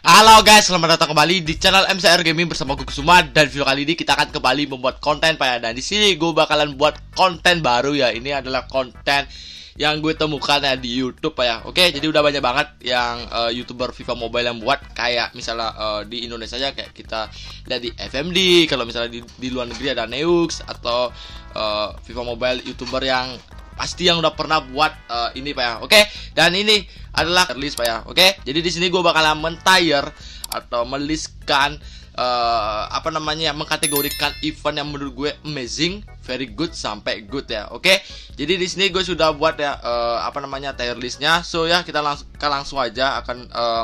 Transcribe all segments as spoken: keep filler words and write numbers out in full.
Halo guys, selamat datang kembali di channel M C R Gaming bersama gue Kusuma. Dan video kali ini kita akan kembali membuat konten Pak ya. Dan di sini gue bakalan buat konten baru ya. Ini adalah konten yang gue temukan ya di YouTube Pak ya. Oke, jadi udah banyak banget yang uh, YouTuber FIFA Mobile yang buat, kayak misalnya uh, di Indonesia aja kayak kita lihat di F M D. Kalau misalnya di, di luar negeri ada Neux atau uh, FIFA Mobile YouTuber yang pasti yang udah pernah buat uh, ini Pak ya. Oke, dan ini adalah list Pak ya. Oke, jadi di sini gue bakalan men-tier atau meliskan uh, apa namanya, mengkategorikan event yang menurut gue amazing, very good sampai good ya. Oke, jadi di sini gue sudah buat ya uh, apa namanya tier listnya. So ya kita langsung langsung aja akan uh,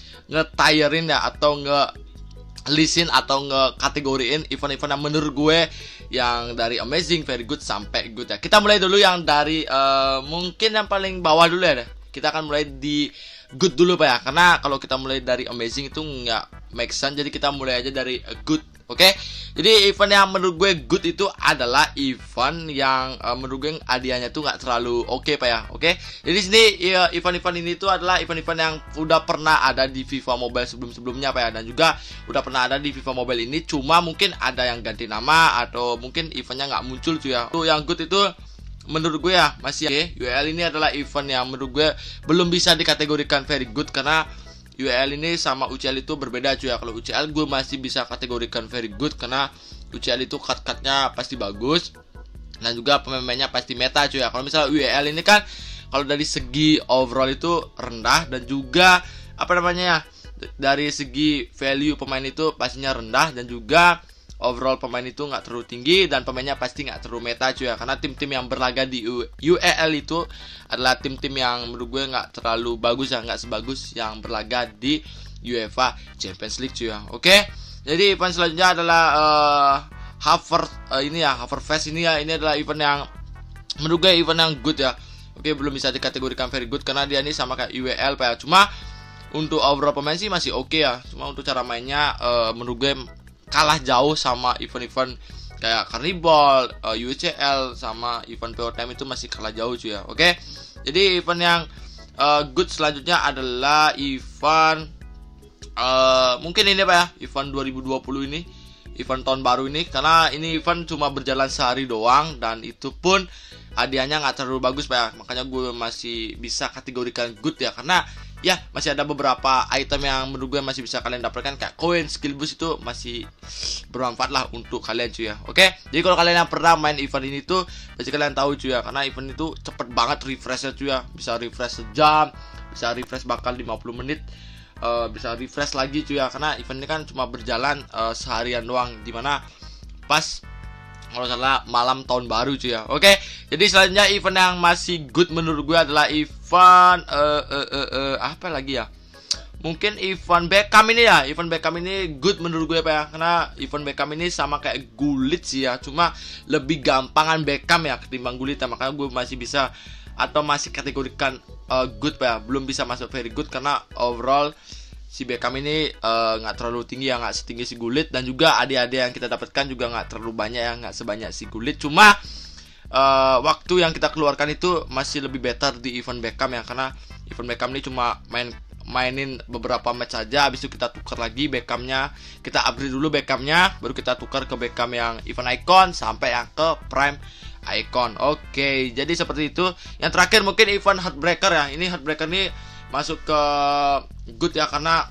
nge-tierin ya atau nge listin atau nge-kategoriin event-event yang menurut gue yang dari amazing, very good sampai good ya. Kita mulai dulu yang dari uh, mungkin yang paling bawah dulu ya. Kita akan mulai di good dulu Pak ya. Karena kalau kita mulai dari amazing itu nggak make sense. Jadi kita mulai aja dari good. Oke, okay? Jadi event yang menurut gue good itu adalah event yang uh, menurut gue hadiahnya tuh nggak terlalu oke okay, Pak ya. Oke, okay? Jadi sini ya, event-event ini tuh adalah event-event yang udah pernah ada di FIFA Mobile sebelum-sebelumnya Pak ya. Dan juga udah pernah ada di FIFA Mobile ini, cuma mungkin ada yang ganti nama atau mungkin eventnya nggak muncul tuh ya. Tuh yang good itu menurut gue ya masih oke. Okay? U E L ini adalah event yang menurut gue belum bisa dikategorikan very good karena U E L ini sama U C L itu berbeda cuy ya. Kalau U C L gue masih bisa kategorikan very good karena U C L itu cut-cutnya pasti bagus dan juga pemain-pemainnya pasti meta cuy ya. Kalau misalnya U E L ini kan kalau dari segi overall itu rendah dan juga apa namanya ya, dari segi value pemain itu pastinya rendah dan juga overall pemain itu nggak terlalu tinggi dan pemainnya pasti nggak terlalu meta cuy ya. Karena tim-tim yang berlaga di U E L itu adalah tim-tim yang menurut gue nggak terlalu bagus ya, nggak sebagus yang berlaga di UEFA Champions League cuy ya. Oke, jadi event selanjutnya adalah uh, Haver uh, ini ya, Haverfest ini ya. Ini adalah event yang menurut gue event yang good ya. Oke, belum bisa dikategorikan very good karena dia ini sama kayak U E L Pak ya. Cuma untuk overall pemain sih masih oke ya. Cuma untuk cara mainnya uh, menurut gue kalah jauh sama event-event kayak Carnival, uh, U C L sama event P O T M itu masih kalah jauh cuy ya. Oke. Jadi event yang uh, good selanjutnya adalah event uh, mungkin ini Pak ya, event dua ribu dua puluh ini, event tahun baru ini, karena ini event cuma berjalan sehari doang dan itu pun hadiahnya nggak terlalu bagus Pak ya. Makanya gue masih bisa kategorikan good ya, karena ya masih ada beberapa item yang menurut gue masih bisa kalian dapatkan kayak koin, skill boost itu masih bermanfaat lah untuk kalian cuy ya. Oke, jadi kalau kalian yang pernah main event ini tuh pasti kalian tahu cuy ya, karena event itu cepet banget refreshnya cuy ya. Bisa refresh sejam, bisa refresh bakal lima puluh menit, uh, bisa refresh lagi cuy ya. Karena event ini kan cuma berjalan uh, seharian doang, dimana pas kalau salah malam tahun baru cuy ya. Oke, jadi selanjutnya event yang masih good menurut gue adalah event uh, uh, uh, uh, apa lagi ya? Mungkin event Beckham ini ya. Event Beckham ini good menurut gue Pak ya. Karena event Beckham ini sama kayak Gullit sih ya, cuma lebih gampangan Beckham ya ketimbang Gullit ya. Makanya gue masih bisa atau masih kategorikan uh, good Pak ya. Belum bisa masuk very good karena overall si Beckham ini nggak uh, terlalu tinggi ya, nggak setinggi si Gullit, dan juga adik-adik yang kita dapatkan juga nggak terlalu banyak ya, nggak sebanyak si Gullit. Cuma uh, waktu yang kita keluarkan itu masih lebih better di event Beckham ya, karena event Beckham ini cuma main mainin beberapa match aja, habis itu kita tukar lagi Beckhamnya, kita upgrade dulu Beckhamnya, baru kita tukar ke Beckham yang event icon sampai yang ke prime icon. Oke, jadi seperti itu. Yang terakhir mungkin event Heartbreaker ya. Ini Heartbreaker ini masuk ke good ya, karena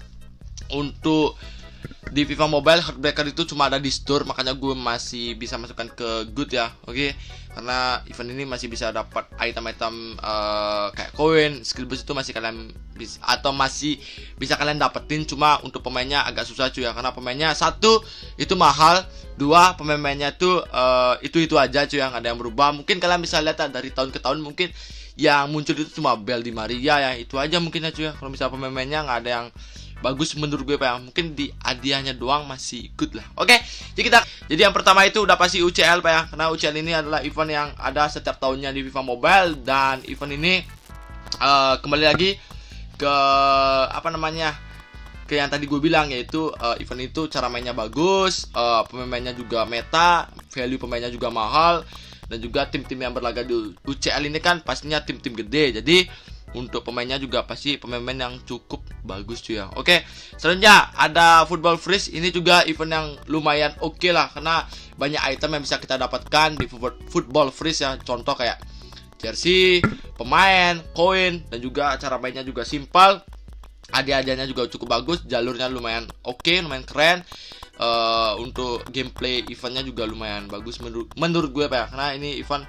untuk di FIFA Mobile Heartbreaker itu cuma ada di store, makanya gue masih bisa masukkan ke good ya. Oke, karena event ini masih bisa dapat item-item uh, kayak koin, skill boost itu masih kalian bisa atau masih bisa kalian dapetin, cuma untuk pemainnya agak susah cuy ya, karena pemainnya satu itu mahal, dua pemain-pemainnya tuh uh, itu-itu aja cuy ya, nggak ada yang berubah. Mungkin kalian bisa lihat dari tahun ke tahun mungkin yang muncul itu cuma Bel Di Maria ya, itu aja mungkin ya cuy ya. Kalau misalnya pemain-pemainnya nggak ada yang bagus menurut gue Pak ya, mungkin di hadiahnya doang masih good lah. Oke, jadi kita jadi yang pertama itu udah pasti U C L Pak ya, karena U C L ini adalah event yang ada setiap tahunnya di FIFA Mobile, dan event ini uh, kembali lagi ke apa namanya, ke yang tadi gue bilang, yaitu uh, event itu cara mainnya bagus, uh, pemainnya juga meta, value pemainnya juga mahal, dan juga tim-tim yang berlaga di U C L ini kan pastinya tim-tim gede. Jadi untuk pemainnya juga pasti pemain-pemain yang cukup bagus cuy ya. Oke, selanjutnya ada Football Freeze. Ini juga event yang lumayan oke okay lah, karena banyak item yang bisa kita dapatkan di Football Freeze ya. Contoh kayak jersey, pemain, koin, dan juga cara mainnya juga simpel. Hadiah-hadiahnya juga cukup bagus, jalurnya lumayan oke, okay, lumayan keren. Uh, untuk gameplay eventnya juga lumayan bagus menurut menurut gue pak ya, karena ini event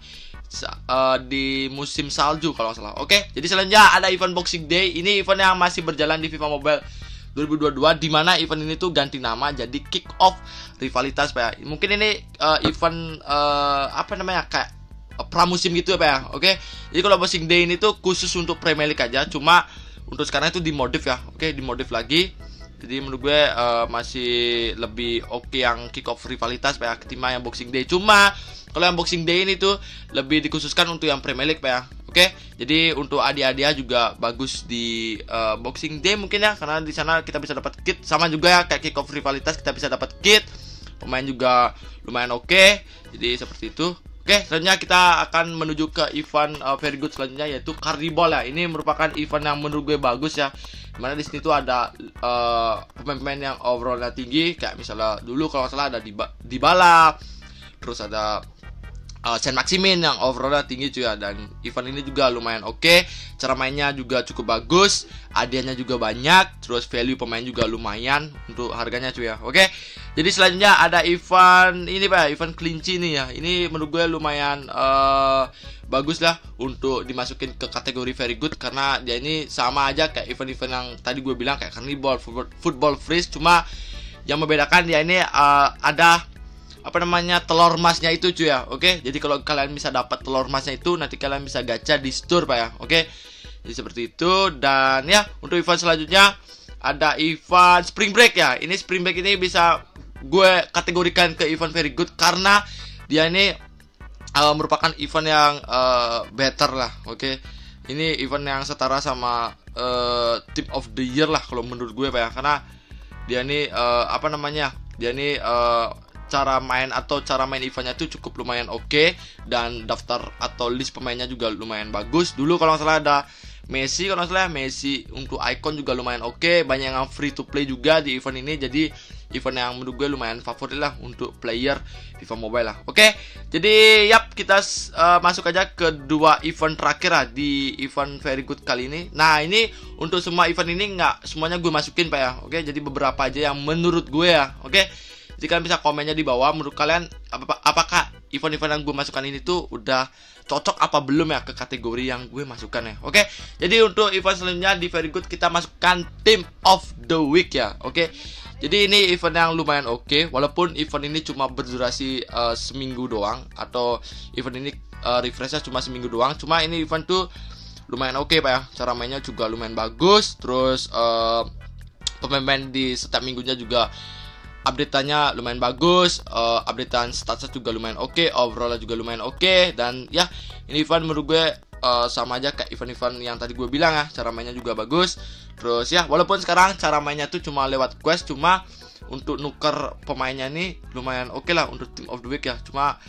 uh, di musim salju kalau nggak salah. Oke, jadi selanjutnya ada event Boxing Day. Ini event yang masih berjalan di FIFA Mobile dua ribu dua puluh dua, di mana event ini tuh ganti nama jadi Kick Off Rivalitas pak ya. Mungkin ini uh, event uh, apa namanya kayak uh, pramusim gitu ya pak ya. Oke, jadi kalau Boxing Day ini tuh khusus untuk Premier League aja, cuma untuk sekarang itu dimodif ya. Oke, dimodif lagi. Jadi menurut gue uh, masih lebih oke okay yang Kick Off Rivalitas pak ya, ketimbang yang Boxing Day. Cuma kalau yang Boxing Day ini tuh lebih dikhususkan untuk yang Premier League pak ya. Oke, jadi untuk hadiah-hadiah juga bagus di uh, Boxing Day mungkin ya, karena di sana kita bisa dapat kit, sama juga ya kayak Kick Off Rivalitas kita bisa dapat kit. Pemain juga lumayan oke, okay. Jadi seperti itu. Oke, selanjutnya kita akan menuju ke event uh, very good selanjutnya, yaitu Carnival ya. Ini merupakan event yang menurut gue bagus ya. Dimana di sini tuh ada pemain-pemain uh, yang overallnya tinggi, kayak misalnya dulu kalau nggak salah ada Dybala, terus ada uh, Saint-Maximin yang overallnya tinggi cuy ya. Dan event ini juga lumayan oke, okay. Cara mainnya juga cukup bagus, hadiahnya juga banyak, terus value pemain juga lumayan untuk harganya cuy ya. Oke, okay. Jadi selanjutnya ada event ini pak, event kelinci nih ya. Ini menurut gue lumayan uh, bagus lah untuk dimasukin ke kategori very good, karena dia ini sama aja kayak event-event yang tadi gue bilang kayak Carnival, Football Freeze, cuma yang membedakan dia ini uh, ada apa namanya telur emasnya itu cuy ya. Oke, jadi kalau kalian bisa dapat telur emasnya itu, nanti kalian bisa gacha di store pak ya. Oke, jadi seperti itu. Dan ya untuk event selanjutnya ada event Spring Break ya. Ini Spring Break ini bisa gue kategorikan ke event very good karena dia ini uh, merupakan event yang uh, better lah. Oke, ini event yang setara sama uh, Team of the Year lah kalau menurut gue pak ya, karena dia ini uh, apa namanya dia ini uh, cara main atau cara main eventnya itu cukup lumayan oke, okay. Dan daftar atau list pemainnya juga lumayan bagus. Dulu kalau nggak salah ada Messi, kalau nggak salah Messi untuk icon juga lumayan oke, okay. Banyak yang free to play juga di event ini, jadi event yang menurut gue lumayan favorit lah untuk player FIFA Mobile lah. Oke, okay. Jadi yap kita uh, masuk aja ke dua event terakhir lah di event very good kali ini. Nah ini untuk semua event ini nggak semuanya gue masukin pak ya. Oke, okay. Jadi beberapa aja yang menurut gue ya. Oke, okay. Jadi kalian bisa komennya di bawah, menurut kalian ap apakah event-event yang gue masukkan ini tuh udah cocok apa belum ya ke kategori yang gue masukkan ya. Oke, jadi untuk event selanjutnya di very good kita masukkan Team of the Week ya. Oke, jadi ini event yang lumayan oke, walaupun event ini cuma berdurasi uh, seminggu doang, atau event ini uh, refreshnya cuma seminggu doang. Cuma ini event tuh lumayan oke pak ya, cara mainnya juga lumayan bagus. Terus uh, pemain-pemain di setiap minggunya juga update-nya lumayan bagus, uh, updatean statusnya juga lumayan oke, okay, overall juga lumayan oke, okay. Dan ya ini event menurut gue uh, sama aja kayak event-event yang tadi gue bilang ya, cara mainnya juga bagus. Terus ya walaupun sekarang cara mainnya tuh cuma lewat quest, cuma untuk nuker pemainnya nih lumayan oke okay lah untuk Team of the Week ya. Cuma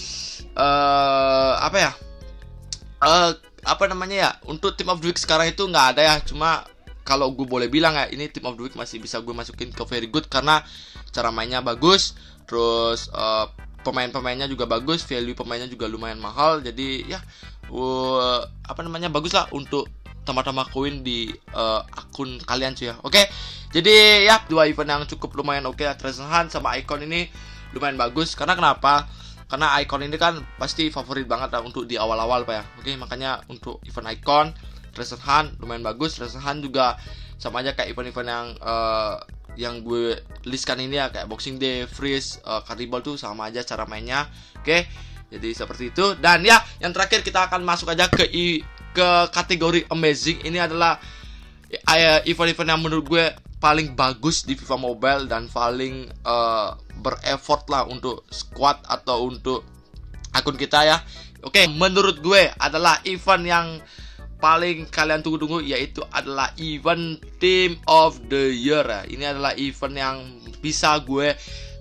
uh, apa ya uh, apa namanya ya, untuk Team of the Week sekarang itu nggak ada ya. Cuma kalau gue boleh bilang ya, ini Team of the Week masih bisa gue masukin ke very good karena cara mainnya bagus, terus uh, pemain-pemainnya juga bagus, value pemainnya juga lumayan mahal. Jadi ya uh, apa namanya bagus lah untuk tambah-tambah koin di uh, akun kalian cuy ya. Oke, jadi ya dua event yang cukup lumayan oke ya, Treasure Hunt sama Icon ini lumayan bagus. Karena kenapa? Karena Icon ini kan pasti favorit banget lah untuk di awal-awal pak ya. Oke, makanya untuk event Icon, Treasure Hunt lumayan bagus. Treasure Hunt juga sama aja kayak event-event yang uh, yang gue listkan ini ya, kayak Boxing Day, Freeze, uh, Carnival tuh sama aja cara mainnya. Oke, jadi seperti itu. Dan ya yang terakhir kita akan masuk aja ke i, ke kategori Amazing. Ini adalah uh, event-event yang menurut gue paling bagus di FIFA Mobile dan paling uh, bereffort lah untuk squad atau untuk akun kita ya. Oke, menurut gue adalah event yang paling kalian tunggu-tunggu, yaitu adalah event Team of the Year ya. Ini adalah event yang bisa gue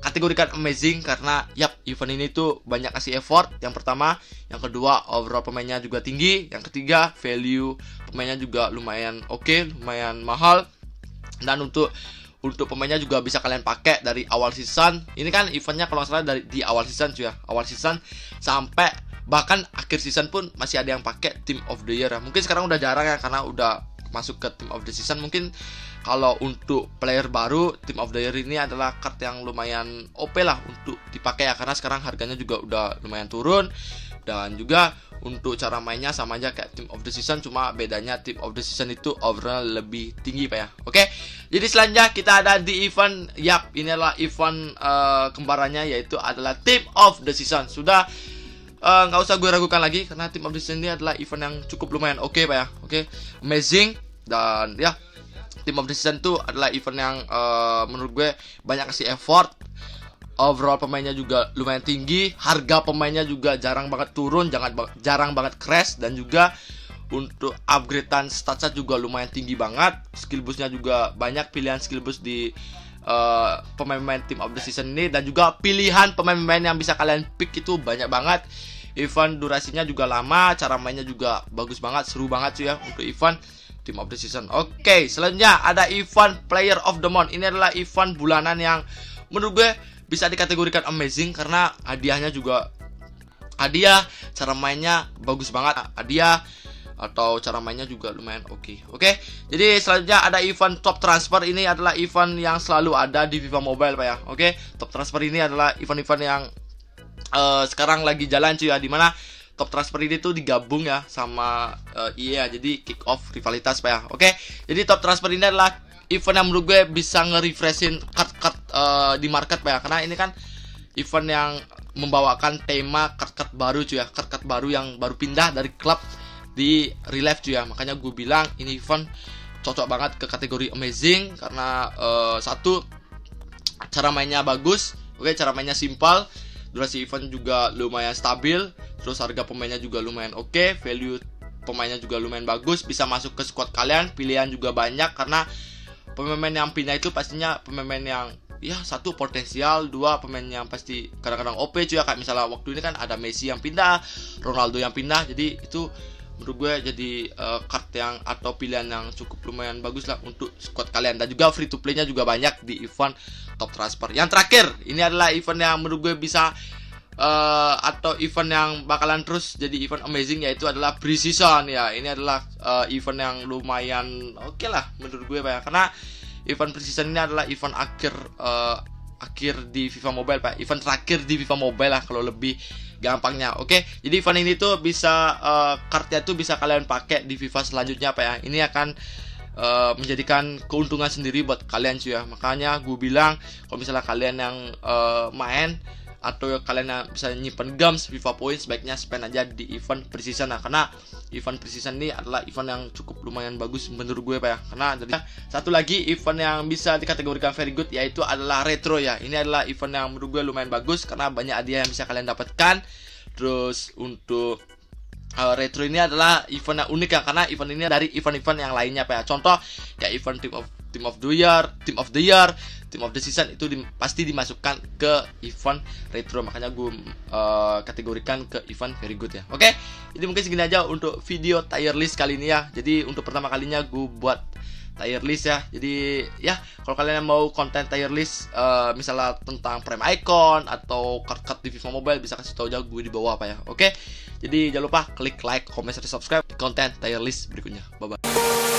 kategorikan amazing karena yap, event ini tuh banyak kasih effort. Yang pertama, yang kedua overall pemainnya juga tinggi, yang ketiga value pemainnya juga lumayan oke, okay, lumayan mahal. Dan untuk untuk pemainnya juga bisa kalian pakai dari awal season. Ini kan eventnya kalau nggak salah dari di awal season cuy ya, awal season sampai bahkan akhir season pun masih ada yang pakai Team of the Year ya. Mungkin sekarang udah jarang ya karena udah masuk ke Team of the Season. Mungkin kalau untuk player baru, Team of the Year ini adalah card yang lumayan O P lah untuk dipakai ya, karena sekarang harganya juga udah lumayan turun. Dan juga untuk cara mainnya sama aja kayak Team of the Season, cuma bedanya Team of the Season itu overall lebih tinggi Pak ya. Oke, jadi selanjutnya kita ada di event, yap, ini adalah event uh, kembarannya, yaitu adalah Team of the Season. Sudah nggak uh, usah gue ragukan lagi karena Team of the Season ini adalah event yang cukup lumayan oke okay, Pak ya. Oke, okay. Amazing. Dan ya, Team of the Season itu adalah event yang uh, menurut gue banyak kasih effort. Overall pemainnya juga lumayan tinggi, harga pemainnya juga jarang banget turun, jangan jarang banget crash, dan juga untuk upgradean statsnya juga lumayan tinggi banget. Skill boostnya juga banyak, pilihan skill boost di uh, pemain-pemain Team of the Season ini, dan juga pilihan pemain-pemain yang bisa kalian pick itu banyak banget. Event durasinya juga lama, cara mainnya juga bagus banget, seru banget cuy ya untuk event Team of the Season. Oke, okay, selanjutnya ada event Player of the Month. Ini adalah event bulanan yang menurut gue bisa dikategorikan amazing karena hadiahnya juga hadiah, cara mainnya bagus banget, hadiah atau cara mainnya juga lumayan oke. Okay. Oke, okay? Jadi selanjutnya ada event Top Transfer. Ini adalah event yang selalu ada di FIFA Mobile Pak ya. Oke, okay? Top Transfer ini adalah event-event yang uh, sekarang lagi jalan cuy ya, dimana Top Transfer ini tuh digabung ya sama uh, E A, jadi kick off rivalitas Pak ya. Oke, okay? Jadi Top Transfer ini adalah event yang menurut gue bisa nge-refreshin card-card uh, di market Pak ya, karena ini kan event yang membawakan tema card-card baru cuy ya, card-card baru yang baru pindah dari klub di relive cuy ya. Makanya gue bilang ini event cocok banget ke kategori amazing karena uh, satu, cara mainnya bagus, oke, okay, cara mainnya simpel, durasi event juga lumayan stabil, terus harga pemainnya juga lumayan oke, okay, value pemainnya juga lumayan bagus, bisa masuk ke squad kalian, pilihan juga banyak karena pemain yang pindah itu pastinya pemain yang ya satu potensial, dua pemain yang pasti kadang-kadang O P cuy ya, kayak misalnya waktu ini kan ada Messi yang pindah, Ronaldo yang pindah, jadi itu menurut gue jadi uh, card yang atau pilihan yang cukup lumayan bagus lah untuk squad kalian. Dan juga free to play-nya juga banyak di event Top Transfer. Yang terakhir, ini adalah event yang menurut gue bisa uh, atau event yang bakalan terus jadi event amazing, yaitu adalah pre-season ya. Ini adalah uh, event yang lumayan oke okay lah menurut gue Pak ya, karena event pre-season ini adalah event akhir uh, akhir di FIFA Mobile Pak, event terakhir di FIFA Mobile lah kalau lebih gampangnya. Oke, okay? Jadi event ini tuh bisa uh, kartnya tuh bisa kalian pakai di FIFA selanjutnya Pak ya. Ini akan uh, menjadikan keuntungan sendiri buat kalian cuy ya. Makanya gue bilang kalau misalnya kalian yang uh, main atau kalian yang bisa nyimpen games FIFA Points, sebaiknya spend aja di event pre-season nah, karena event pre-season ini adalah event yang cukup lumayan bagus menurut gue Pak ya. Karena jadi satu lagi event yang bisa dikategorikan very good yaitu adalah retro ya. Ini adalah event yang menurut gue lumayan bagus karena banyak hadiah yang bisa kalian dapatkan. Terus untuk uh, retro ini adalah event yang unik ya, karena event ini dari event-event yang lainnya Pak ya. Contoh kayak event Team of Team of the Year, Team of the Year, Team of the Season itu di, pasti dimasukkan ke event retro. Makanya gue uh, kategorikan ke event very good ya. Oke, okay? Jadi mungkin segini aja untuk video tier list kali ini ya. Jadi untuk pertama kalinya gue buat tier list ya. Jadi ya kalau kalian mau konten tier list uh, misalnya tentang prime icon atau card-card di FIFA Mobile, bisa kasih tau aja gue di bawah apa ya. Oke, okay? Jadi jangan lupa klik like, comment, share, subscribe di konten tier list berikutnya. Bye bye.